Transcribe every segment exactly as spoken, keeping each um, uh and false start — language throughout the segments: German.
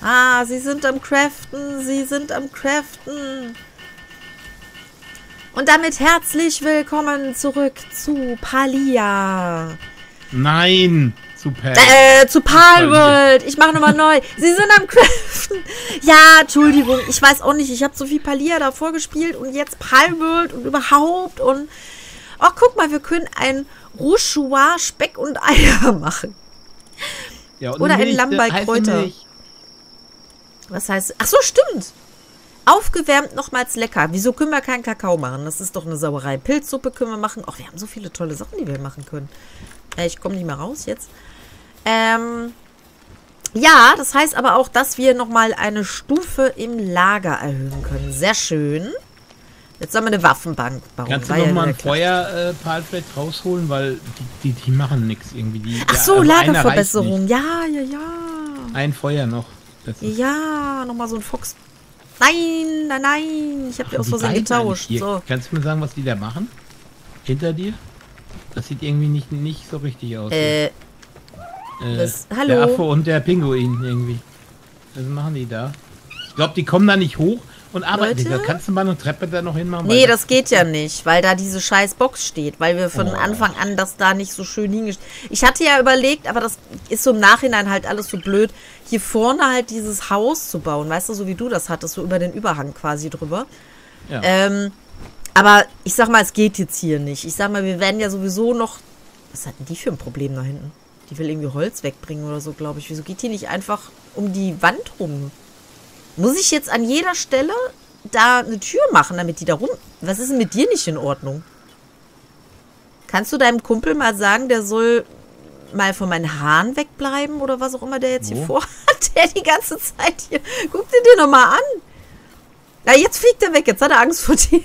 Ah, sie sind am Craften. Sie sind am Craften. Und damit herzlich willkommen zurück zu Palia. Nein, zu Pal. Äh, zu Palworld. Ich mache nochmal neu. Sie sind am Craften. Ja, Entschuldigung. Ich weiß auch nicht. Ich habe so viel Palia davor gespielt und jetzt Palworld und überhaupt. Und oh, guck mal, wir können ein Rouchoir Speck und Eier machen. Ja, und oder ein Milch, Lammbei-Kräuter. Was heißt... Ach so, stimmt. Aufgewärmt nochmals lecker. Wieso können wir keinen Kakao machen? Das ist doch eine Sauerei. Pilzsuppe können wir machen. Ach, wir haben so viele tolle Sachen, die wir machen können. Äh, ich komme nicht mehr raus jetzt. Ähm... Ja, das heißt aber auch, dass wir nochmal eine Stufe im Lager erhöhen können. Sehr schön. Jetzt sollen wir eine Waffenbank bauen. Kannst du nochmal ein Feuer, äh, Palfred rausholen, weil die, die, die machen nichts irgendwie. Die, Ach so, ja, also Lagerverbesserung. Ja, ja, ja. Ein Feuer noch. Das ist ja, nochmal so ein Fox. Nein, nein, nein. Ich habe die aus Versehen getauscht. So. Kannst du mir sagen, was die da machen? Hinter dir? Das sieht irgendwie nicht, nicht so richtig aus. Äh. äh das, hallo. Der Affe und der Pinguin irgendwie. Was machen die da? Ich glaube, die kommen da nicht hoch. Und arbeiten. Leute? Kannst du mal eine Treppe da noch hinmachen? Nee, das geht ja nicht, weil da diese scheiß Box steht, weil wir von oh. Anfang an das da nicht so schön hingestellt. Ich hatte ja überlegt, aber das ist so im Nachhinein halt alles so blöd, hier vorne halt dieses Haus zu bauen, weißt du, so wie du das hattest, so über den Überhang quasi drüber. Ja. Ähm, aber ich sag mal, es geht jetzt hier nicht. Ich sag mal, wir werden ja sowieso noch... Was hat denn die für ein Problem da hinten? Die will irgendwie Holz wegbringen oder so, glaube ich. Wieso geht die nicht einfach um die Wand rum? Muss ich jetzt an jeder Stelle da eine Tür machen, damit die da rum... Was ist denn mit dir nicht in Ordnung? Kannst du deinem Kumpel mal sagen, der soll mal von meinen Haaren wegbleiben oder was auch immer der jetzt oh. hier vorhat? Der die ganze Zeit hier... Guck dir den nochmal an. Ja, jetzt fliegt er weg. Jetzt hat er Angst vor dir.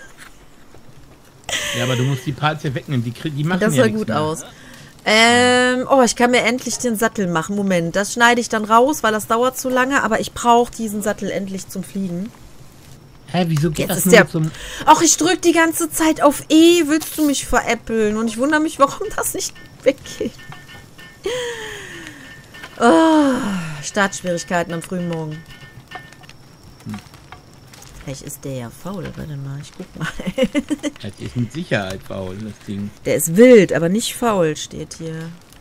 Ja, aber du musst die Parts hier wegnehmen. Die, die machen das ja sah gut mehr. aus. Ähm, oh, ich kann mir endlich den Sattel machen. Moment, das schneide ich dann raus, weil das dauert zu lange. Aber ich brauche diesen Sattel endlich zum Fliegen. Hä, wieso geht Jetzt das ist der... zum... Ach, ich drücke die ganze Zeit auf E. Willst du mich veräppeln? Und ich wundere mich, warum das nicht weggeht. Oh, Startschwierigkeiten am frühen Morgen. Hm. Vielleicht ist der ja faul. Warte mal, ich guck mal. Das ist mit Sicherheit faul, das Ding. Der ist wild, aber nicht faul, steht hier.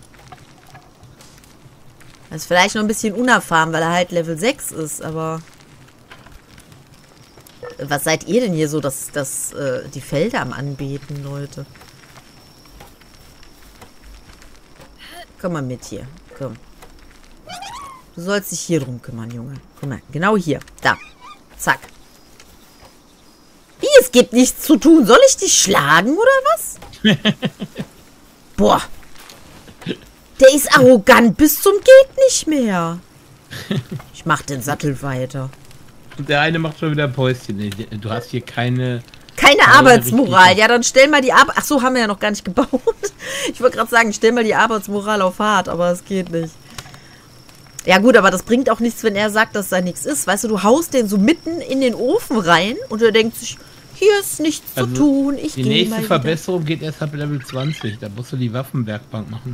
Er ist vielleicht noch ein bisschen unerfahren, weil er halt Level sechs ist, aber... Was seid ihr denn hier so, dass, dass äh, die Felder am Anbeten, Leute? Komm mal mit hier. Komm. Du sollst dich hier drum kümmern, Junge. Guck mal, genau hier. Da. Zack. Wie, es gibt nichts zu tun. Soll ich dich schlagen oder was? Boah. Der ist arrogant bis zum geht nicht mehr. Ich mach den Sattel weiter. Und der eine macht schon wieder Päuschen. Du hast hier keine... Keine, keine Arbeitsmoral. Ja, dann stell mal die Arbeit... Ach so, haben wir ja noch gar nicht gebaut. Ich wollte gerade sagen, stell mal die Arbeitsmoral auf hart, aber es geht nicht. Ja gut, aber das bringt auch nichts, wenn er sagt, dass da nichts ist. Weißt du, du haust den so mitten in den Ofen rein und er denkt sich, hier ist nichts also zu tun. Ich die gehe nächste mal Verbesserung geht erst ab Level zwanzig. Da musst du die Waffenwerkbank machen.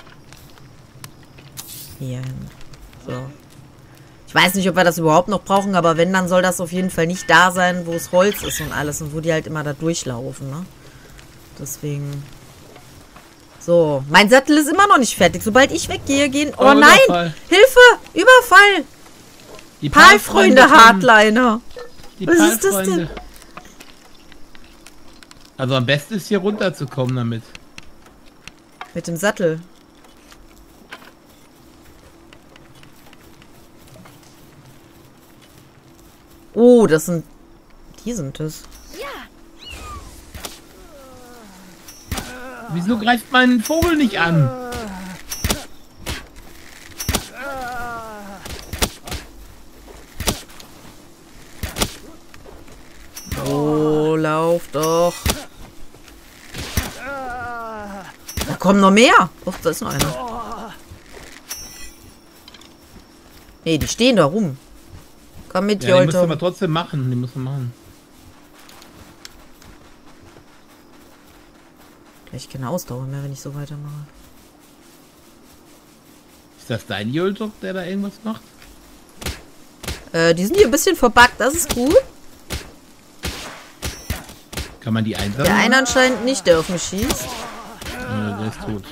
Ja, so. Ich weiß nicht, ob wir das überhaupt noch brauchen, aber wenn, dann soll das auf jeden Fall nicht da sein, wo es Holz ist und alles und wo die halt immer da durchlaufen, ne? Deswegen... So, mein Sattel ist immer noch nicht fertig. Sobald ich weggehe, gehen... Oh, oh nein! Überfall. Hilfe! Überfall! Die Palfreunde Hardliner! Die Was ist das denn? Also am besten ist hier runterzukommen damit. Mit dem Sattel. Oh, das sind... Die sind es. Ja. Wieso greift mein Vogel nicht an? Oh, lauf doch. Da kommen noch mehr. Och, da ist noch einer. Nee, die stehen da rum. Komm mit, ja, die musst du aber trotzdem machen. Die musst du machen. Ich keine Ausdauer mehr, wenn ich so weitermache. Ist das dein Joltok, der da irgendwas macht? Äh, die sind hier ein bisschen verbuggt. Das ist gut. Kann man die einsammeln? Der eine anscheinend nicht, der auf mich schießt. Äh, der ist tot.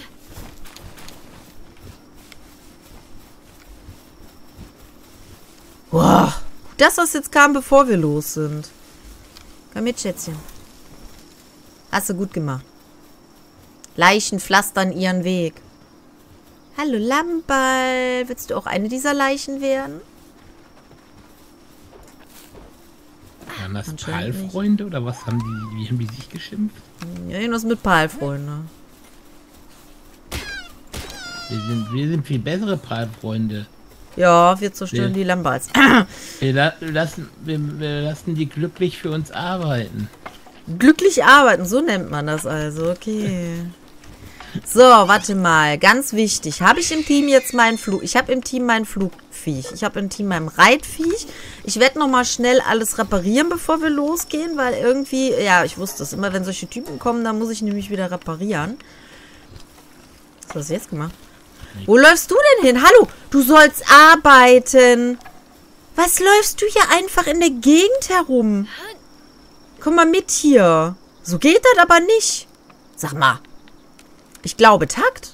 Boah. Das, was jetzt kam, bevor wir los sind. Komm mit, Schätzchen. Hast du gut gemacht. Leichen pflastern ihren Weg. Hallo, Lammball. Willst du auch eine dieser Leichen werden? Waren das Palfreunde oder was haben die, wie haben die sich geschimpft? Ja, irgendwas mit Palfreunde. Wir sind, wir sind viel bessere Palfreunde. Ja, wir zerstören wir, die Lamballs. Wir, la lassen, wir, wir lassen die glücklich für uns arbeiten. Glücklich arbeiten, so nennt man das also. Okay. So, warte mal. Ganz wichtig. Habe ich im Team jetzt meinen Flug... Ich habe im Team mein Flugviech. Ich habe im Team mein Reitviech. Ich werde nochmal schnell alles reparieren, bevor wir losgehen, weil irgendwie... Ja, ich wusste es. Immer wenn solche Typen kommen, dann muss ich nämlich wieder reparieren. Was hast du jetzt gemacht? Wo läufst du denn hin? Hallo, du sollst arbeiten. Was läufst du hier einfach in der Gegend herum? Komm mal mit hier. So geht das aber nicht. Sag mal. Ich glaube, Takt.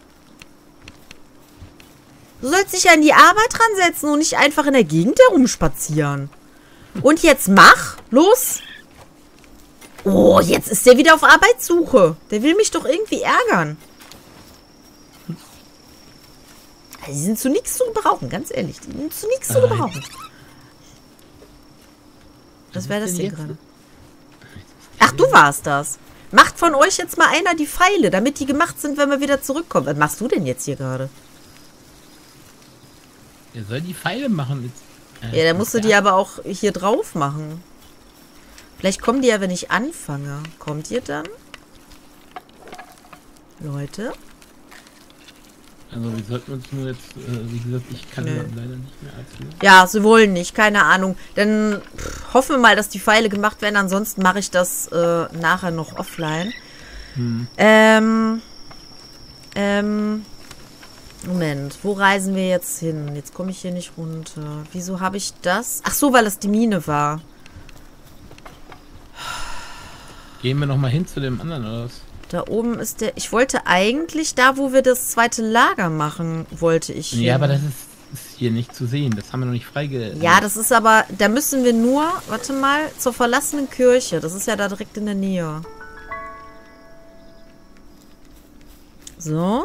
Du sollst dich ja in die Arbeit dran setzen und nicht einfach in der Gegend herumspazieren. Und jetzt mach. Los. Oh, jetzt ist der wieder auf Arbeitssuche. Der will mich doch irgendwie ärgern. Die sind zu nichts zu gebrauchen, ganz ehrlich. Die sind zu nichts zu gebrauchen. Was wäre das hier gerade? Ach, du warst das. Macht von euch jetzt mal einer die Pfeile, damit die gemacht sind, wenn wir wieder zurückkommen. Was machst du denn jetzt hier gerade? Er soll die Pfeile machen. Jetzt. Äh, Ja, der musste die aber auch hier drauf machen. Vielleicht kommen die ja, wenn ich anfange. Kommt ihr dann? Leute? Also wir sollten uns nur jetzt, äh, wie gesagt, ich kann Nö. leider nicht mehr erzählen. Ja, sie wollen nicht, keine Ahnung. Dann pff, hoffen wir mal, dass die Pfeile gemacht werden. Ansonsten mache ich das äh, nachher noch offline. Hm. Ähm, ähm, Moment, wo reisen wir jetzt hin? Jetzt komme ich hier nicht runter. Wieso habe ich das? Ach so, weil es die Mine war. Gehen wir nochmal hin zu dem anderen, oder was? Da oben ist der... Ich wollte eigentlich da, wo wir das zweite Lager machen, wollte ich hin. Ja, aber das ist, ist hier nicht zu sehen. Das haben wir noch nicht freigegeben. Ja, das ist aber... Da müssen wir nur... Warte mal, zur verlassenen Kirche. Das ist ja da direkt in der Nähe. So.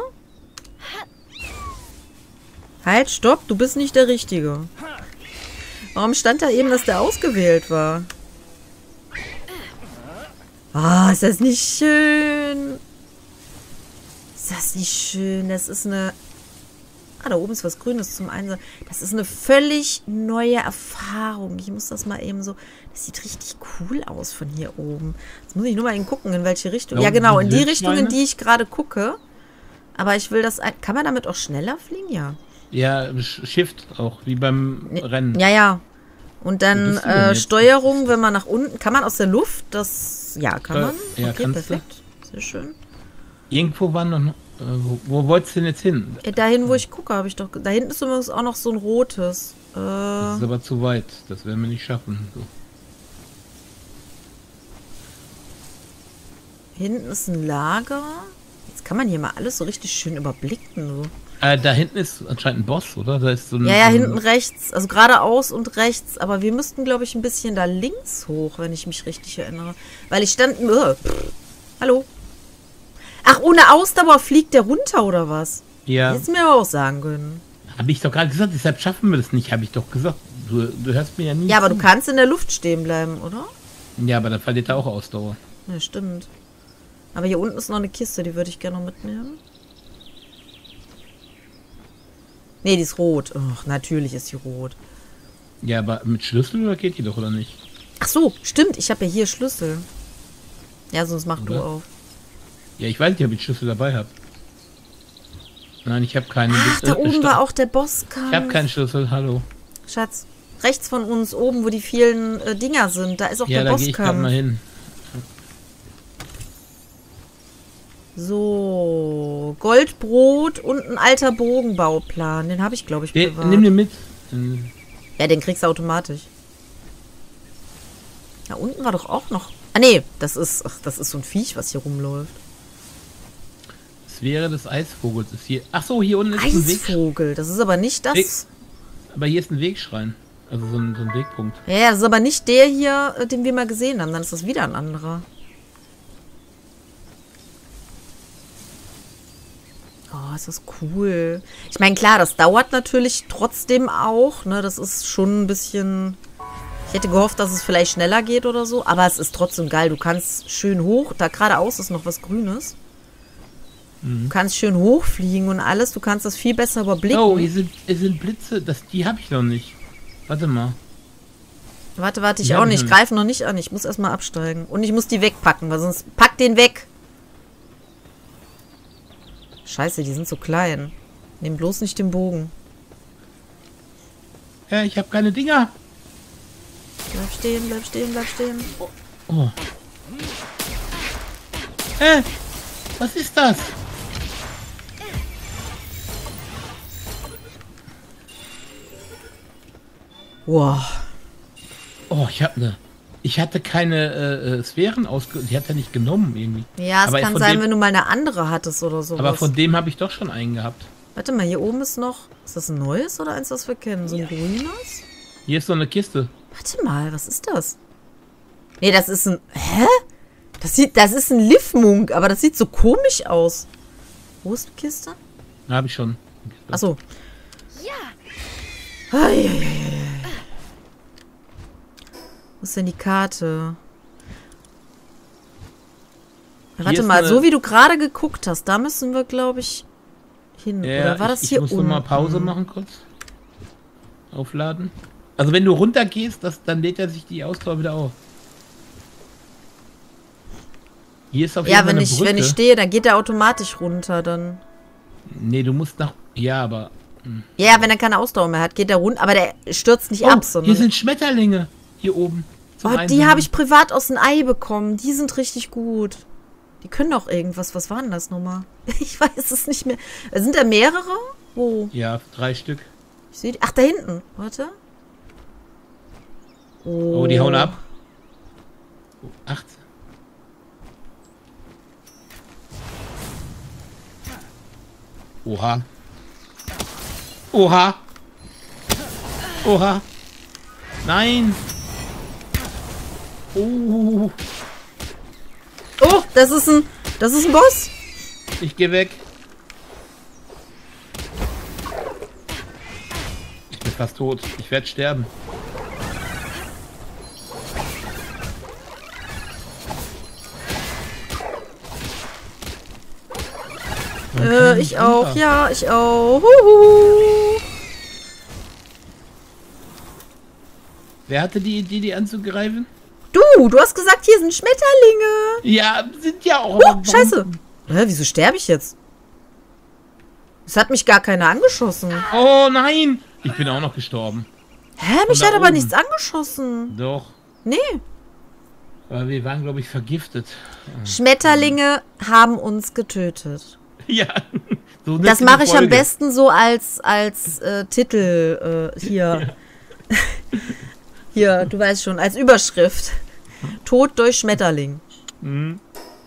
Halt, stopp. Du bist nicht der Richtige. Warum stand da eben, dass der ausgewählt war? Ah, oh, ist das nicht schön? Ist das nicht schön? Das ist eine... Ah, da oben ist was Grünes zum Einsatz. Das ist eine völlig neue Erfahrung. Ich muss das mal eben so... Das sieht richtig cool aus von hier oben. Jetzt muss ich nur mal eben gucken, in welche Richtung... Ja, genau, in die Richtung, in die ich gerade gucke. Aber ich will das... Kann man damit auch schneller fliegen? Ja. Ja, Shift auch, wie beim Rennen. Ja, ja. Und dann äh, Steuerung, wenn man nach unten... Kann man aus der Luft das... Ja, kann man. Ja, okay, perfekt. Du? Sehr schön. Irgendwo waren noch... Äh, wo, wo wolltest du denn jetzt hin? Äh, dahin, wo ich gucke, habe ich doch... Da hinten ist übrigens auch noch so ein rotes. Äh, das ist aber zu weit. Das werden wir nicht schaffen. So. Hinten ist ein Lager. Jetzt kann man hier mal alles so richtig schön überblicken. So. Äh, da hinten ist anscheinend ein Boss, oder? Da ist so ein, ja, ja, so ein hinten rechts. Also geradeaus und rechts. Aber wir müssten, glaube ich, ein bisschen da links hoch, wenn ich mich richtig erinnere. Weil ich stand... Äh, hallo? Ach, ohne Ausdauer fliegt der runter, oder was? Ja. Hättest du mir aber auch sagen können. Habe ich doch gerade gesagt, deshalb schaffen wir das nicht, habe ich doch gesagt. Du, du hörst mir ja nie Ja, aber zu. du kannst in der Luft stehen bleiben, oder? Ja, aber dann verliert er auch Ausdauer. Ja, stimmt. Aber hier unten ist noch eine Kiste, die würde ich gerne noch mitnehmen. Nee, die ist rot. Ach, natürlich ist die rot. Ja, aber mit Schlüssel oder geht die doch, oder nicht? Ach so, stimmt. Ich habe ja hier Schlüssel. Ja, sonst mach Oder? du auf. Ja, ich weiß nicht, ob ich Schlüssel dabei habe. Nein, ich habe keinen. Ach, da oben war auch der Bosskampf. Ich habe keinen Schlüssel, hallo. Schatz, rechts von uns, oben, wo die vielen äh, Dinger sind, da ist auch ja, der da gehe ich gerade Bosskampf. mal hin. So, Goldbrot und ein alter Bogenbauplan. Den habe ich, glaube ich, Den, bewahrt. nimm den mit. Ja, den kriegst du automatisch. Da unten war doch auch noch... Ah, nee, das ist, ach, das ist so ein Viech, was hier rumläuft. Sphäre des Eisvogels ist hier... Ach so, hier unten ist ein Weg... Eisvogel, das ist aber nicht das... Weg. Aber hier ist ein Wegschrein. Also so ein, so ein Wegpunkt. Ja, ja, das ist aber nicht der hier, den wir mal gesehen haben. Dann ist das wieder ein anderer. Oh, ist das cool. Ich meine, klar, das dauert natürlich trotzdem auch. Ne? Das ist schon ein bisschen... Ich hätte gehofft, dass es vielleicht schneller geht oder so. Aber es ist trotzdem geil. Du kannst schön hoch... Da geradeaus ist noch was Grünes. Mhm. Du kannst schön hochfliegen und alles. Du kannst das viel besser überblicken. Oh, hier sind, hier sind Blitze. Das, die habe ich noch nicht. Warte mal. Warte, warte, ich auch nicht. Ich greife noch nicht an. Ich muss erstmal absteigen. Und ich muss die wegpacken, weil sonst... Pack den weg! Scheiße, die sind so klein. Nimm bloß nicht den Bogen. Ja, ich habe keine Dinger. Bleib stehen, bleib stehen, bleib stehen. Oh. oh. Hä? Was ist das? Wow. Oh, ich habe eine. Ich hatte keine äh, Sphären ausge... Die hat er nicht genommen irgendwie. Ja, es aber kann sein, dem, wenn du mal eine andere hattest oder so. Aber von dem habe ich doch schon einen gehabt. Warte mal, hier oben ist noch... Ist das ein neues oder eins, das wir kennen? So ein grünes? Hier ist so eine Kiste. Warte mal, was ist das? Nee, das ist ein... Hä? Das sieht... Das ist ein Livmunk, aber das sieht so komisch aus. Wo ist die Kiste? Habe ich schon. Achso. Ja. Eieiei. Wo ist denn die Karte? Ja, warte mal, so wie du gerade geguckt hast, da müssen wir, glaube ich, hin. Ja, Oder war das ich, hier ich muss unten? mal Pause machen kurz. Aufladen. Also wenn du runter gehst, das, dann lädt er sich die Ausdauer wieder auf. Hier ist auf jeden Ja, Fall wenn eine ich, Brücke. wenn ich stehe, dann geht der automatisch runter, dann... Nee, du musst nach... Ja, aber... Mh. Ja, wenn er keine Ausdauer mehr hat, geht er runter, aber der stürzt nicht Oh, ab, sondern... hier sind Schmetterlinge. Hier oben. Oh, die habe ich privat aus dem Ei bekommen. Die sind richtig gut. Die können doch irgendwas. Was war denn das nochmal? Ich weiß es nicht mehr. Sind da mehrere? Wo? Ja, drei Stück. Ich sehe die. Ach, da hinten. Warte. Oh, oh die hauen ab. Oh, acht. Oha. Oha. Oha. Nein. Oh. Oh, das ist ein... Das ist ein Boss. Ich gehe weg. Ich bin fast tot. Ich werde sterben. Äh, ich auch. Ja, ich auch. Huhu. Wer hatte die Idee, die anzugreifen? Du, du hast gesagt, hier sind Schmetterlinge. Ja, sind ja auch. Oh, scheiße. Hä, wieso sterbe ich jetzt? Es hat mich gar keiner angeschossen. Oh nein! Ich bin auch noch gestorben. Hä, mich hat aber nichts angeschossen. Doch. Nee. Aber wir waren, glaube ich, vergiftet. Schmetterlinge haben uns getötet. Ja. So das mache ich am besten so als, als äh, Titel äh, hier. Ja. Hier, du weißt schon, als Überschrift. Tod durch Schmetterling. Mhm.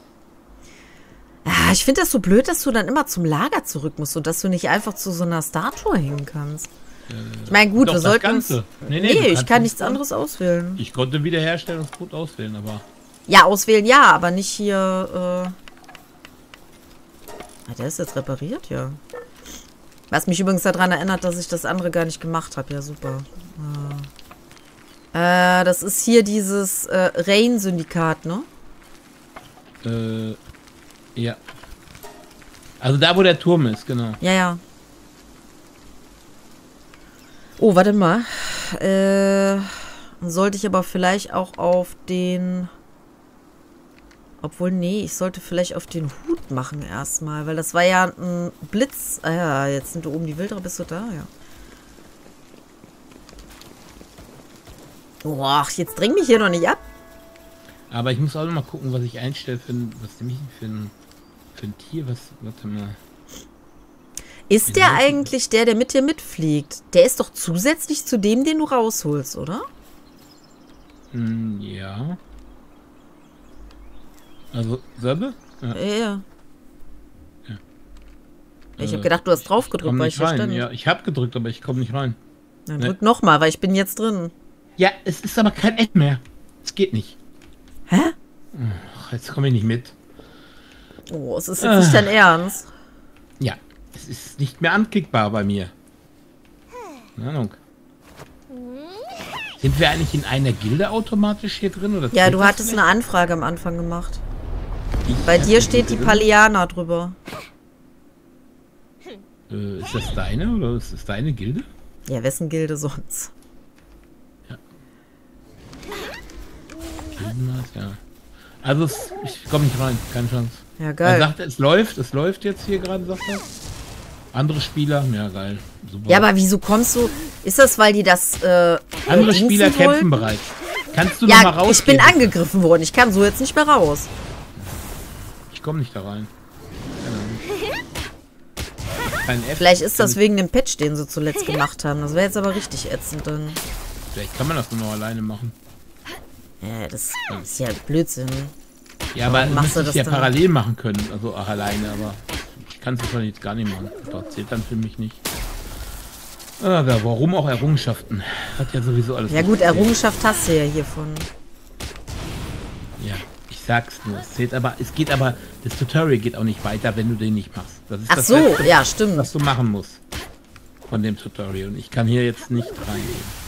Ja, ich finde das so blöd, dass du dann immer zum Lager zurück musst und dass du nicht einfach zu so einer Statue hängen kannst. Äh, ich meine, gut, wir sollten uns... Nee, nee, nee ich kann nichts anderes auswählen. Ich konnte Wiederherstellungscode auswählen, aber... Ja, auswählen ja, aber nicht hier... Äh ah, der ist jetzt repariert, ja. Was mich übrigens daran erinnert, dass ich das andere gar nicht gemacht habe. Ja, super. Ah. Äh, das ist hier dieses äh, Rain-Syndikat, ne? Äh, ja. Also da, wo der Turm ist, genau. Ja, ja. Oh, warte mal. Äh, sollte ich aber vielleicht auch auf den... Obwohl, nee, ich sollte vielleicht auf den Hut machen erstmal, weil das war ja ein Blitz. Ah ja, jetzt sind du oben die Wilderer, bist du da? Ja. Boah, jetzt dräng mich hier noch nicht ab. Aber ich muss auch noch mal gucken, was ich einstelle für ein, was nämlich für ein, für ein Tier, was, warte mal. Ist der eigentlich der, der mit dir mitfliegt? Der ist doch zusätzlich zu dem, den du rausholst, oder? Hm, ja. Also, Söbe? Ja. ja. ja. Ich äh, habe gedacht, du hast drauf gedrückt, weil ich hier stand. Ja, ich habe gedrückt, aber ich komme nicht rein. Dann nee. drück nochmal, weil ich bin jetzt drin. Ja, es ist aber kein Ad mehr. Es geht nicht. Hä? Ach, jetzt komme ich nicht mit. Oh, es ist jetzt äh. nicht dein Ernst. Ja, es ist nicht mehr anklickbar bei mir. Keine Ahnung. Sind wir eigentlich in einer Gilde automatisch hier drin? Oder ja, du hattest eine Anfrage am Anfang gemacht. Ich bei dir steht die Paliana drüber. Äh, ist das deine oder ist das deine Gilde? Ja, wessen Gilde sonst? Ja. Gildenmat, ja. Also, es, ich komme nicht rein, keine Chance. Ja, geil. Er sagt, es läuft, es läuft jetzt hier gerade, sagt er. Andere Spieler, ja geil, super. Ja, aber wieso kommst du, ist das, weil die das, äh, andere Spieler kämpfen bereits. Kannst du ja, noch mal raus? Ich bin angegriffen worden, ich kann so jetzt nicht mehr raus. Ich komme nicht da rein. Vielleicht ist das wegen dem Patch, den sie zuletzt gemacht haben. Das wäre jetzt aber richtig ätzend dann. Vielleicht kann man das nur noch alleine machen. Ja, das ist ja Blödsinn. Ja, aber du musst es ja parallel machen können, also auch alleine, aber ich kann es wahrscheinlich jetzt gar nicht machen. Das zählt dann für mich nicht. Aber warum auch Errungenschaften? Hat ja sowieso alles. Ja gut, Errungenschaft hast du ja hiervon. Ja, ich sag's nur. Es zählt aber, es geht aber, das Tutorial geht auch nicht weiter, wenn du den nicht machst. Das ist Ach das so, Letzte, ja, stimmt. was du machen musst von dem Tutorial. Und ich kann hier jetzt nicht reingehen.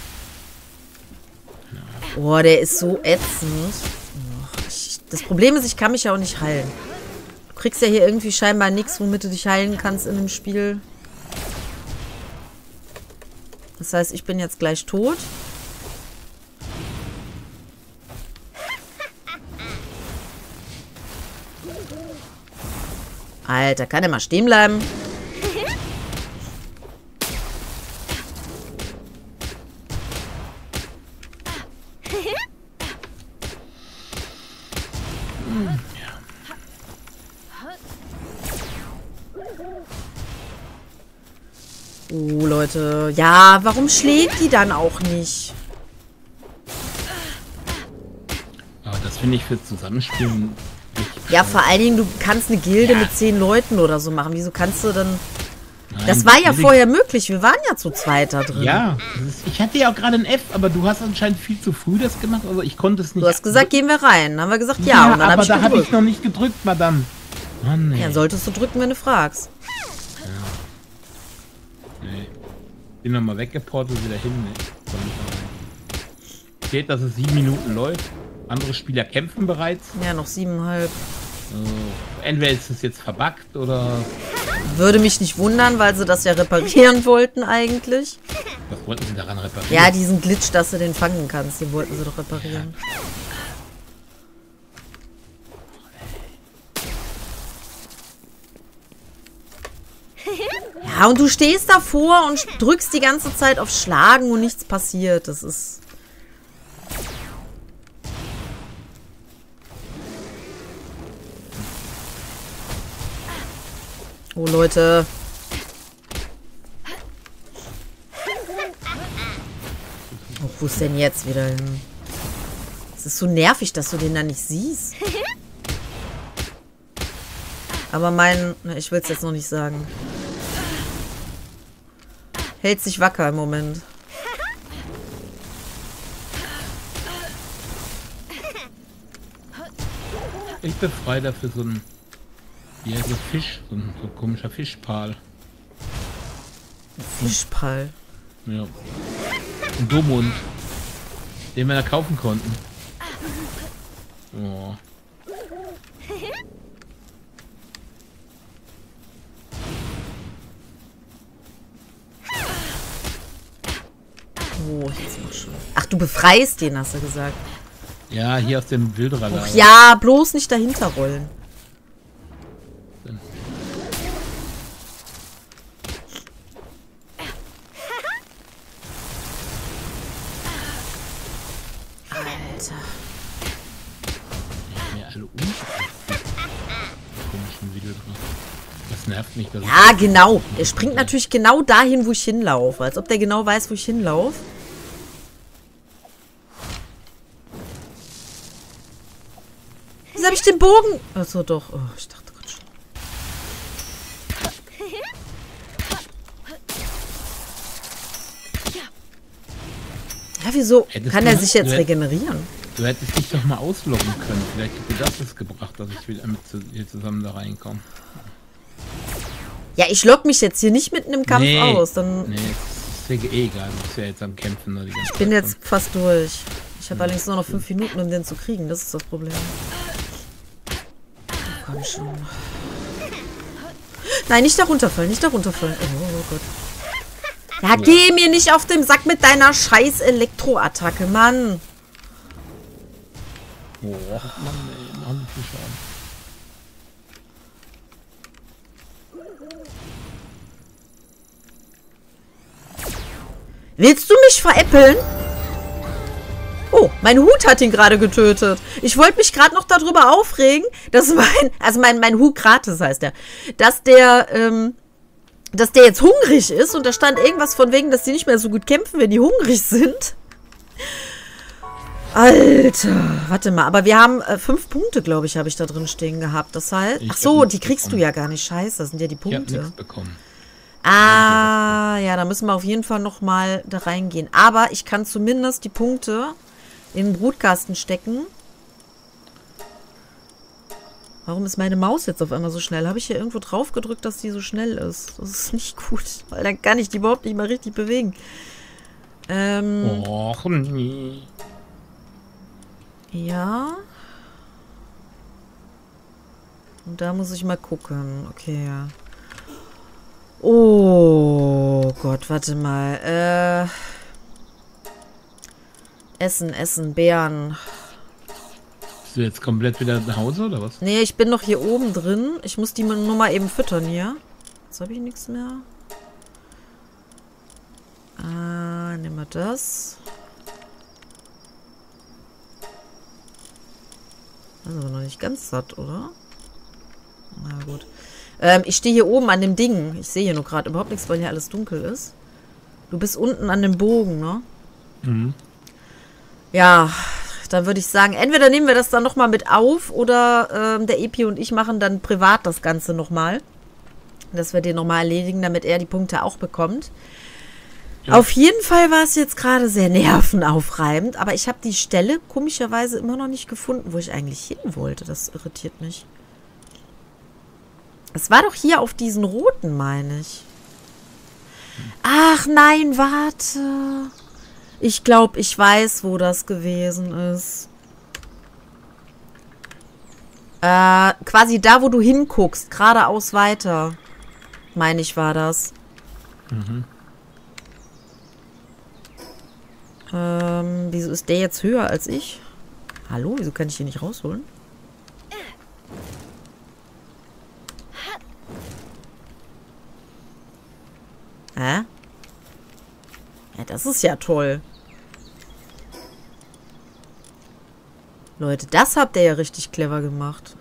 Oh, der ist so ätzend. Das Problem ist, ich kann mich ja auch nicht heilen. Du kriegst ja hier irgendwie scheinbar nichts, womit du dich heilen kannst in dem Spiel. Das heißt, ich bin jetzt gleich tot. Alter, kann er mal stehen bleiben? Oh, Leute. Ja, warum schlägt die dann auch nicht? Aber das finde ich für Zusammenspielen nicht. Ja, vor allen Dingen, du kannst eine Gilde ja. mit zehn Leuten oder so machen. Wieso kannst du dann... Nein, das war ja vorher möglich. Wir waren ja zu zweit da drin. Ja, ist, ich hatte ja auch gerade ein F, aber du hast anscheinend viel zu früh das gemacht. Also ich konnte es nicht... Du hast gesagt, gehen wir rein. Dann haben wir gesagt, ja. ja und dann aber hab ich da habe ich noch nicht gedrückt, Madame. Mann, ja, solltest du drücken, wenn du fragst. Nee. Bin nochmal weggeportet, wieder hin. Nee. Steht, dass es sieben Minuten läuft. Andere Spieler kämpfen bereits. Ja, noch siebeneinhalb. So. Entweder ist es jetzt verbuggt oder... Würde mich nicht wundern, weil sie das ja reparieren wollten eigentlich. Was wollten sie daran reparieren? Ja, diesen Glitch, dass du den fangen kannst, den wollten sie doch reparieren. Ja, und du stehst davor und drückst die ganze Zeit auf Schlagen und nichts passiert. Das ist... Oh, Leute. Oh, wo ist denn jetzt wieder hin? Es ist so nervig, dass du den da nicht siehst. Aber mein... Na, ich will es jetzt noch nicht sagen. Hält sich wacker im Moment. Ich befreie dafür so ein... Wie heißt das? Fisch? So ein, so ein komischer Fischpal. Fischpal? Ja. Ein Domund. Den wir da kaufen konnten. Oh. Oh, jetzt mach schon. Ach, du befreist den, hast du gesagt. Ja, hier aus dem Wilderer. Ach ja, bloß nicht dahinter rollen. Alter. Ja, alle komischen Wilderer. Das nervt mich. Das ja, genau. Er springt natürlich genau dahin, wo ich hinlaufe. Als ob der genau weiß, wo ich hinlaufe. Wieso habe ich den Bogen? Achso, doch. Oh, ich dachte gerade schon. Ja, wieso Hättest kann du, er sich jetzt du regenerieren? Du hättest dich doch mal ausloggen können. Vielleicht hätte dir das es gebracht, dass ich wieder mit zu, hier zusammen da reinkomme. Ja, ich logge mich jetzt hier nicht mitten im Kampf nee, aus. Dann nee, ist ja eh egal. Du bist ja jetzt am Kämpfen. Ne, die ganze ich bin Zeit jetzt fast durch. Ich habe allerdings nur noch fünf Minuten, um den zu kriegen. Das ist das Problem. Oh, komm schon. Nein, nicht da runterfallen. Nicht da runterfallen. Oh, oh Gott. Ja, ja, geh mir nicht auf den Sack mit deiner scheiß Elektroattacke, Mann. Oh, Mann, ey, Mann, nicht viel Schaden. Willst du mich veräppeln? Oh, mein Hut hat ihn gerade getötet. Ich wollte mich gerade noch darüber aufregen, dass mein, also mein, mein Hut gratis heißt der, dass der, ähm, dass der jetzt hungrig ist und da stand irgendwas von wegen, dass die nicht mehr so gut kämpfen, wenn die hungrig sind. Alter, warte mal, aber wir haben äh, fünf Punkte, glaube ich, habe ich da drin stehen gehabt. Das heißt, ach so, die kriegst bekommen. Du ja gar nicht, scheiße, das sind ja die Punkte. Ich habe nichts bekommen. Ah, ja, da müssen wir auf jeden Fall noch mal da reingehen. Aber ich kann zumindest die Punkte in den Brutkasten stecken. Warum ist meine Maus jetzt auf einmal so schnell? Habe ich hier irgendwo drauf gedrückt, dass die so schnell ist? Das ist nicht gut, weil dann kann ich die überhaupt nicht mal richtig bewegen. Ähm... Och, nee. Ja. Und da muss ich mal gucken. Okay, ja. Oh Gott, warte mal. Äh. Essen, Essen, Beeren. Bist du jetzt komplett wieder nach Hause oder was? Nee, ich bin noch hier oben drin. Ich muss die nur mal eben füttern hier. Jetzt habe ich nichts mehr. Ah, nehmen wir das. Das ist aber noch nicht ganz satt, oder? Na gut. Ähm, ich stehe hier oben an dem Ding. Ich sehe hier nur gerade überhaupt nichts, weil hier alles dunkel ist. Du bist unten an dem Bogen, ne? Mhm. Ja, dann würde ich sagen, entweder nehmen wir das dann nochmal mit auf oder ähm, der Epi und ich machen dann privat das Ganze nochmal. Dass wir den nochmal erledigen, damit er die Punkte auch bekommt. Ja. Auf jeden Fall war es jetzt gerade sehr nervenaufreibend, aber ich habe die Stelle komischerweise immer noch nicht gefunden, wo ich eigentlich hin wollte. Das irritiert mich. Es war doch hier auf diesen roten, meine ich. Ach nein, warte. Ich glaube, ich weiß, wo das gewesen ist. Äh, quasi da, wo du hinguckst, geradeaus weiter. Meine ich, war das. Mhm. Ähm, wieso ist der jetzt höher als ich? Hallo, wieso kann ich den nicht rausholen? Hä? Ja, das ist ja toll. Leute, das habt ihr ja richtig clever gemacht.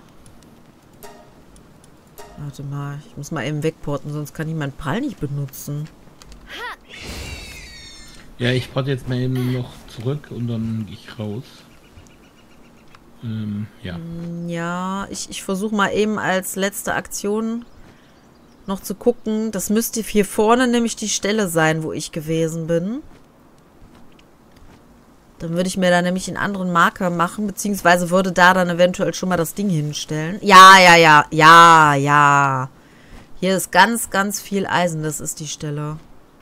Warte mal, ich muss mal eben wegporten, sonst kann ich meinen Prall nicht benutzen. Ja, ich porte jetzt mal eben noch zurück und dann gehe ich raus. Ähm, ja. Ja, ich, ich versuche mal eben als letzte Aktion noch zu gucken. Das müsste hier vorne nämlich die Stelle sein, wo ich gewesen bin. Dann würde ich mir da nämlich einen anderen Marker machen, beziehungsweise würde da dann eventuell schon mal das Ding hinstellen. Ja, ja, ja, ja, ja. Hier ist ganz, ganz viel Eisen, das ist die Stelle.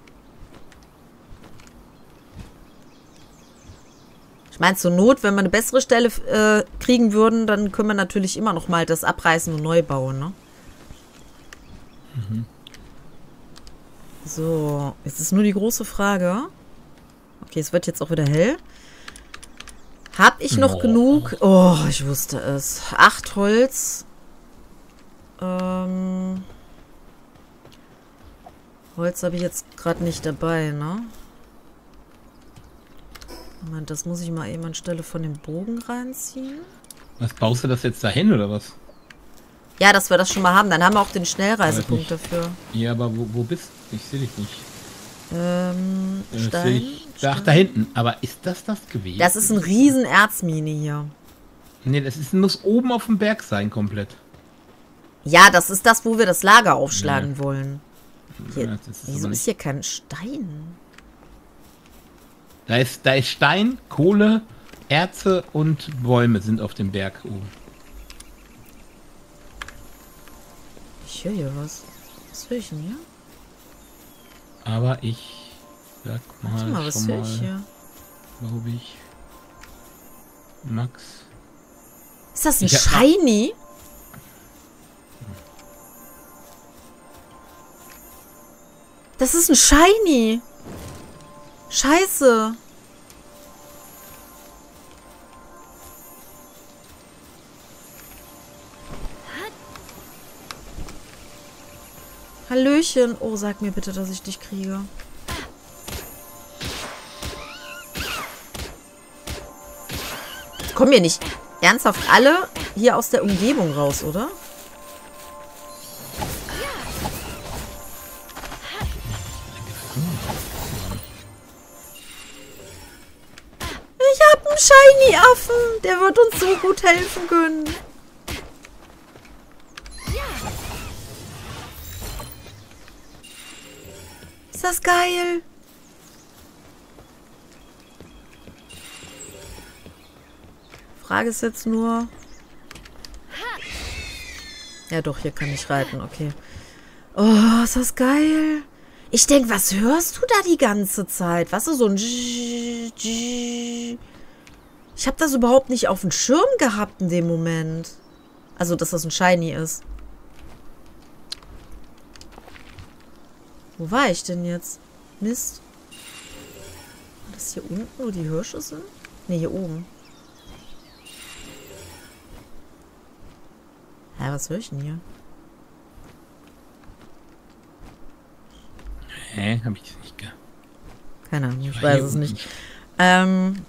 Ich meine, zur Not, wenn wir eine bessere Stelle äh, kriegen würden, dann können wir natürlich immer noch mal das abreißen und neu bauen, ne? Mhm. So, jetzt ist nur die große Frage. Okay, es wird jetzt auch wieder hell. Hab ich noch oh. genug? Oh, ich wusste es. Acht Holz. Ähm, Holz habe ich jetzt gerade nicht dabei, ne? Moment, das muss ich mal eben anstelle von dem Bogen reinziehen. Was, baust du das jetzt dahin, oder was? Ja, dass wir das schon mal haben. Dann haben wir auch den Schnellreisepunkt dafür. Ja, aber wo, wo bist du? Ich sehe dich nicht. Ähm, äh, Stein, ich, Stein. Ach, da hinten. Aber ist das das gewesen? Das ist ein riesen Erzmine hier. Nee, das ist, muss oben auf dem Berg sein, komplett. Ja, das ist das, wo wir das Lager aufschlagen ja. wollen. Hier, ja, ist wieso ist hier kein Stein? Da ist, da ist Stein, Kohle, Erze und Bäume sind auf dem Berg oben. Ich höre hier was. Was höre ich denn hier? Aber ich sag mal, Warte mal, was höre ich hier? Glaube ich. Max. Ist das ein ich Shiny? Das ist ein Shiny. Scheiße. Hallöchen. Oh, sag mir bitte, dass ich dich kriege. Kommen wir nicht ernsthaft alle hier aus der Umgebung raus, oder? Ich hab einen Shiny-Affen. Der wird uns so gut helfen können. Ist das geil? Frage ist jetzt nur... Ja doch, hier kann ich reiten, okay. Oh, ist das geil. Ich denke, was hörst du da die ganze Zeit? Was ist so ein... Ich habe das überhaupt nicht auf dem Schirm gehabt in dem Moment. Also, dass das ein Shiny ist. Wo war ich denn jetzt? Mist. War das hier unten, wo die Hirsche sind? Ne, hier oben. Hä, was höre ich denn hier? Hä, hab ich nicht ge... Keine Ahnung, ich, ich weiß es nicht. Ähm...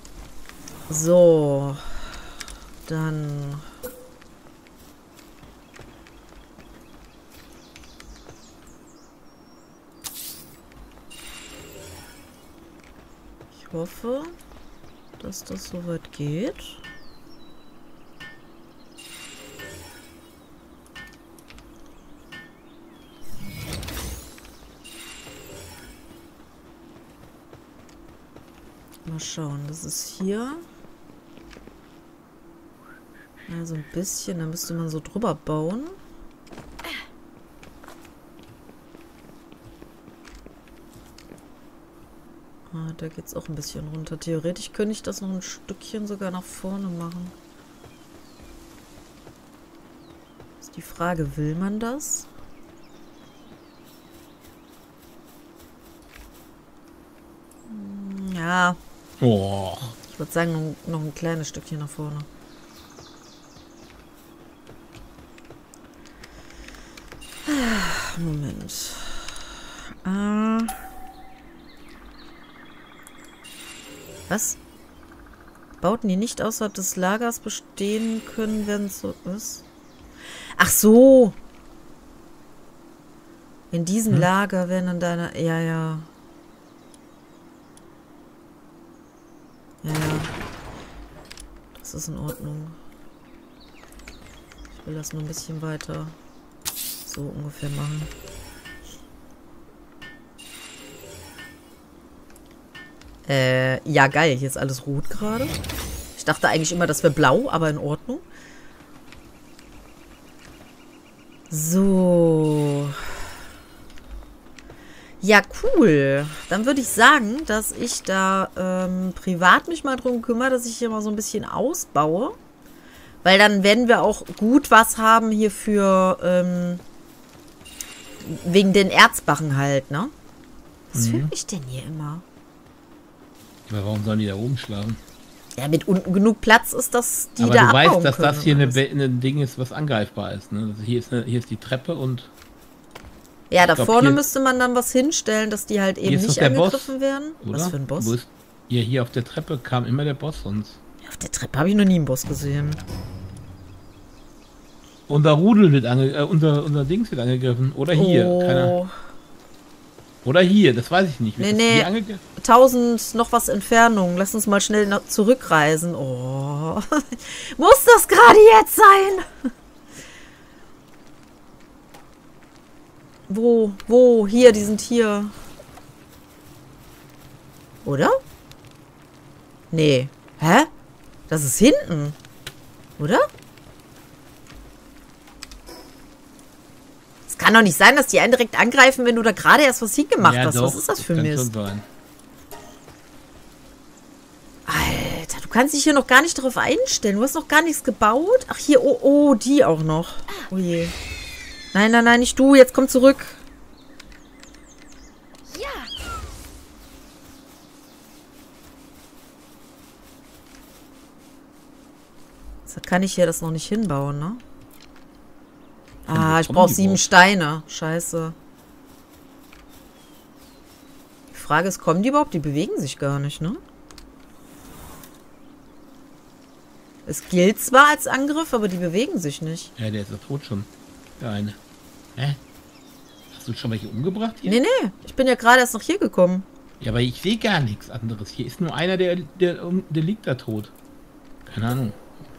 So. Dann... Ich hoffe, dass das soweit geht. Mal schauen, das ist hier. Ja, so ein bisschen, da müsste man so drüber bauen. Ah, da geht es auch ein bisschen runter. Theoretisch könnte ich das noch ein Stückchen sogar nach vorne machen. Ist die Frage, will man das? Hm, ja. Oh. Ich würde sagen, noch, noch ein kleines Stückchen nach vorne. Moment. Äh. Was? Bauten, die nicht außerhalb des Lagers bestehen können, werden so... Was? Ach so! In diesem hm? Lager werden dann deine... Ja, ja. Ja, ja. Das ist in Ordnung. Ich will das nur ein bisschen weiter so ungefähr machen. Äh, ja geil. Hier ist alles rot gerade. Ich dachte eigentlich immer, das wäre blau, aber in Ordnung. So. Ja, cool. Dann würde ich sagen, dass ich da ähm, privat mich mal drum kümmere, dass ich hier mal so ein bisschen ausbaue. Weil dann werden wir auch gut was haben hier für, ähm, wegen den Erzbachen halt, ne? Was mhm. höre ich denn hier immer? Aber warum sollen die da oben schlafen? Ja, mit unten genug Platz ist, dass die aber da abbauen können. Aber du weißt, dass das hier eine, eine Ding ist, was angreifbar ist, ne? Also hier ist, eine, hier ist die Treppe und... Ja, da glaub, vorne müsste man dann was hinstellen, dass die halt eben nicht angegriffen Boss, werden. Oder? Was für ein Boss? Wo ist, ja, hier auf der Treppe kam immer der Boss sonst. Ja, auf der Treppe habe ich noch nie einen Boss gesehen. Unser Rudel wird ange... Äh, unser, unser Dings wird angegriffen. Oder hier. Oh. Keine... Oder hier, das weiß ich nicht. Wird nee, nee. tausend noch was Entfernung. Lass uns mal schnell noch zurückreisen. Oh. Muss das gerade jetzt sein? Wo? Wo? Hier, die sind hier. Oder? Nee. Hä? Das ist hinten. Oder? Es kann doch nicht sein, dass die einen direkt angreifen, wenn du da gerade erst was hingemacht ja, hast. Doch, was ist das für das Mist? Alter, du kannst dich hier noch gar nicht darauf einstellen. Du hast noch gar nichts gebaut. Ach, hier, oh, oh, die auch noch. Oh je. Nein, nein, nein, nicht du. Jetzt komm zurück. Ja. Jetzt kann ich hier das noch nicht hinbauen, ne? Ah, ich brauche sieben Steine. Scheiße. Die Frage ist, kommen die überhaupt? Die bewegen sich gar nicht, ne? Es gilt zwar als Angriff, aber die bewegen sich nicht. Ja, der ist doch tot schon. Der eine. Hä? Hast du schon welche umgebracht hier? Nee, nee. Ich bin ja gerade erst noch hier gekommen. Ja, aber ich sehe gar nichts anderes. Hier ist nur einer, der, der, der liegt da tot. Keine Ahnung.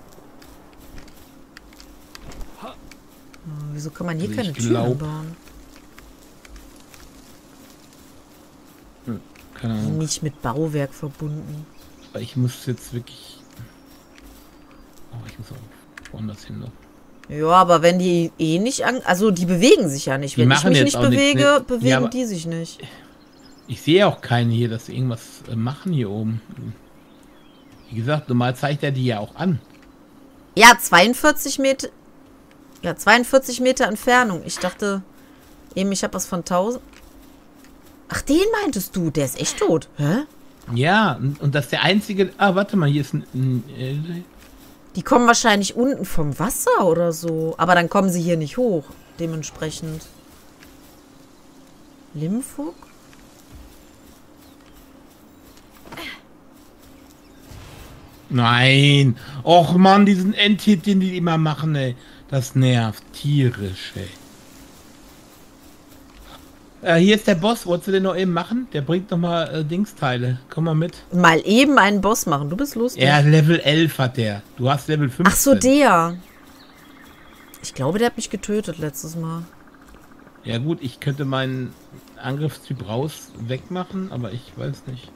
Oh, wieso kann man hier also keine Türen bauen? Hm, keine Ahnung. Nicht mit Bauwerk verbunden. Aber ich muss jetzt wirklich... Oh, ich muss auch woanders hin noch. Ja, aber wenn die eh nicht an... Also die bewegen sich ja nicht. Die wenn ich mich nicht bewege, nichts, ne? bewegen ja, die sich nicht. Ich sehe auch keine hier, dass sie irgendwas äh, machen hier oben. Wie gesagt, normal zeigt er die ja auch an. Ja, zweiundvierzig Meter... Ja, zweiundvierzig Meter Entfernung. Ich dachte eben, ich habe was von tausend... Ach, den meintest du? Der ist echt tot. Hä? Ja, und, und das ist der einzige... Ah, warte mal, hier ist ein... ein die kommen wahrscheinlich unten vom Wasser oder so. Aber dann kommen sie hier nicht hoch. Dementsprechend. Limfug? Nein. Och Mann, diesen Endhit, den die immer machen, ey. Das nervt tierisch, ey. Äh, hier ist der Boss. Wolltest du den noch eben machen? Der bringt noch mal äh, Dingsteile. Komm mal mit. Mal eben einen Boss machen. Du bist lustig. Ja, Level elf hat der. Du hast Level fünfzehn. Ach so, der. Ich glaube, der hat mich getötet letztes Mal. Ja gut, ich könnte meinen Angriffstyp raus wegmachen, aber ich weiß nicht.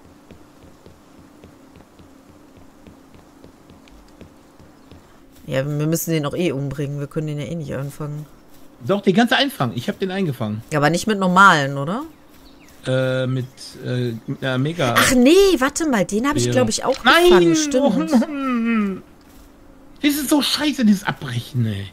Ja, wir müssen den auch eh umbringen. Wir können den ja eh nicht anfangen. Doch, den kannst du einfangen. Ich habe den eingefangen. Ja, aber nicht mit normalen, oder? Äh, mit, äh, mit einer Mega... Ach nee, warte mal. Den habe ich, glaube ich, auch Nein, gefangen. Stimmt. Oh, Mann. Das ist so scheiße, dieses Abbrechen, ey.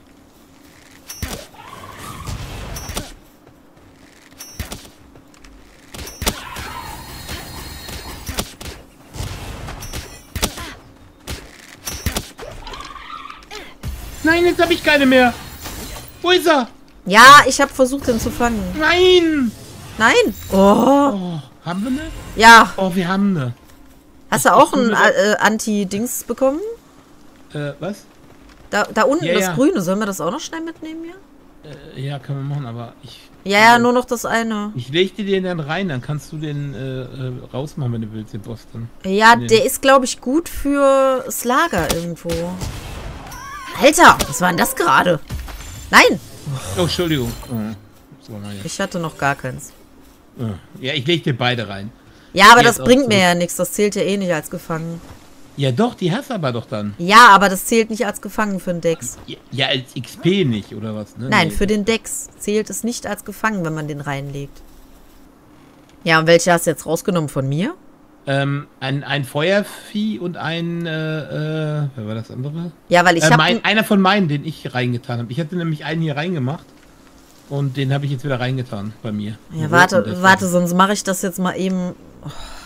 Nein, jetzt habe ich keine mehr. Wo ist er? Ja, ich habe versucht, ihn zu fangen. Nein! Nein? Oh. Oh, haben wir eine? Ja. Oh, wir haben eine. Hast du auch ein äh, Anti-Dings bekommen? Äh, was? Da, da unten ja, das ja. Grüne. Sollen wir das auch noch schnell mitnehmen hier? Äh, ja, können wir machen, aber ich... Ja, ja, nur noch das eine. Ich leg dir den dann rein, dann kannst du den äh, äh, rausmachen, wenn du willst, den Boss dann. Ja, der ist, glaube ich, gut für das Lager irgendwo. Alter, was war denn das gerade? Nein! Oh, Entschuldigung. Oh. So, ich hatte noch gar keins. Ja, ich leg dir beide rein. Ja, aber das bringt mir ja nichts. Das zählt ja eh nicht als gefangen. Ja doch, die hast du aber doch dann. Ja, aber das zählt nicht als gefangen für den Dex. Ja, ja, als X P nicht, oder was? Ne? Nein, nee. für den Dex zählt es nicht als gefangen, wenn man den reinlegt. Ja, und welche hast du jetzt rausgenommen von mir? Ähm, ein, ein Feuervieh und ein, äh, äh, wer war das andere? Ja, weil ich äh, habe... Mein, einer von meinen, den ich reingetan habe. Ich hatte nämlich einen hier reingemacht. Und den habe ich jetzt wieder reingetan bei mir. Ja, warte, warte, sonst mache ich das jetzt mal eben... Oh.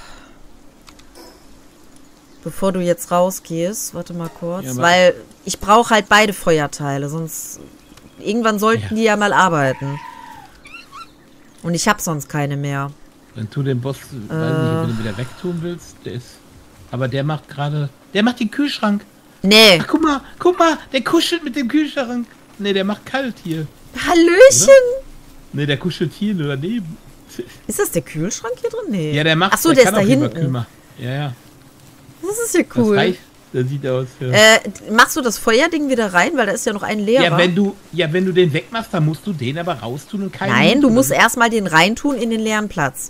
Bevor du jetzt rausgehst, warte mal kurz. Ja, weil ich brauche halt beide Feuerteile, sonst... Irgendwann sollten ja. die ja mal arbeiten. Und ich habe sonst keine mehr. Wenn du den Boss, äh, weiß nicht, ob du den wieder wegtun willst, der ist... Aber der macht gerade... Der macht den Kühlschrank. Nee. Ach, guck mal, guck mal, der kuschelt mit dem Kühlschrank. Ne, der macht kalt hier. Hallöchen! Oder? Ne, der kuschelt hier daneben. Ist das der Kühlschrank hier drin? Nee. Ja, der macht. Ach so, der, der ist da hinten. Ja, ja. Das ist ja cool. Das reicht. Der sieht aus. Ja. Äh, machst du das Feuerding wieder rein, weil da ist ja noch ein leerer. Ja, wenn du, ja, wenn du den wegmachst, dann musst du den aber raustun und keinen. Nein, du musst erstmal den reintun in den leeren Platz.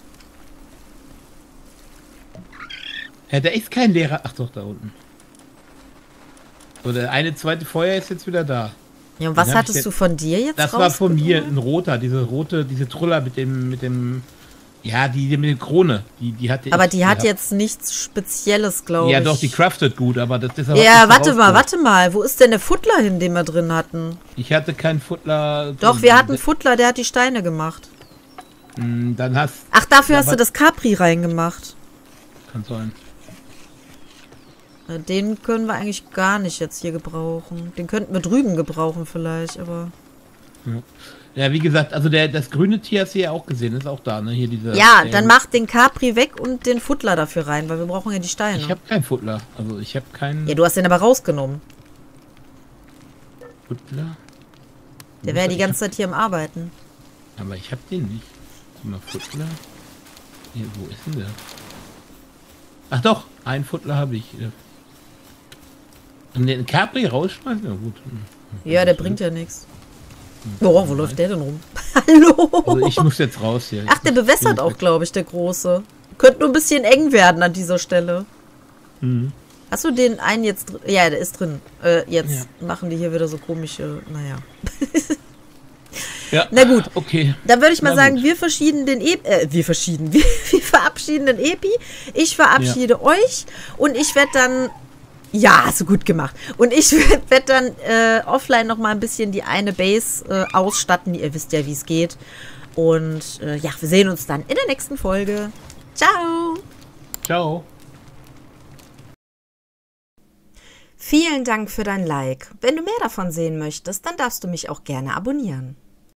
Ja, da ist kein leerer. Ach doch, da unten. So, der eine zweite Feuer ist jetzt wieder da. Ja, und was hattest du von dir jetzt? Das war von mir, ein roter, diese rote, diese Truller mit dem, mit dem, ja, die, die mit der Krone. Die, die hatte aber die hat jetzt nichts Spezielles, glaube ich. Ja, doch, die craftet gut, aber das ist aber. Ja, warte mal, warte mal. Wo ist denn der Futtler hin, den wir drin hatten? Ich hatte keinen Futtler. Doch, wir hatten Futtler, der hat die Steine gemacht. Dann hast. Ach, dafür hast du das Capri reingemacht. Kann sein. Den können wir eigentlich gar nicht jetzt hier gebrauchen. Den könnten wir drüben gebrauchen vielleicht, aber... Ja, wie gesagt, also der, das grüne Tier hast du ja auch gesehen, ist auch da, ne? Hier diese, ja, dann mach den Capri weg und den Futtler dafür rein, weil wir brauchen ja die Steine. Ich habe keinen Futtler, also ich habe keinen... Ja, du hast den aber rausgenommen. Futtler? Der wäre die ganze Zeit hier am Arbeiten. Aber ich habe den nicht. Mal Futtler? Hier, wo ist denn der? Ach doch, einen Futtler habe ich. Und den Capri rausschmeißen? Ja gut. Ja, der bringt ja nichts. Oh, wo läuft der denn rum? Hallo? Also ich muss jetzt raus hier. Ach, der bewässert auch, glaube ich, der Große. Könnte nur ein bisschen eng werden an dieser Stelle. Mhm. Hast du den einen jetzt drin? Ja, der ist drin. Äh, jetzt ja. machen die hier wieder so komische, naja. Ja. Na gut. Okay. Dann würde ich mal Na sagen, gut. wir verschieden den Epi. Äh, wir verschieden. Wir, wir verabschieden den Epi. Ich verabschiede ja. euch. Und ich werde dann. Ja, hast du gut gemacht. Und ich werde dann äh, offline noch mal ein bisschen die eine Base äh, ausstatten. Ihr wisst ja, wie es geht. Und äh, ja, wir sehen uns dann in der nächsten Folge. Ciao. Ciao. Vielen Dank für dein Like. Wenn du mehr davon sehen möchtest, dann darfst du mich auch gerne abonnieren.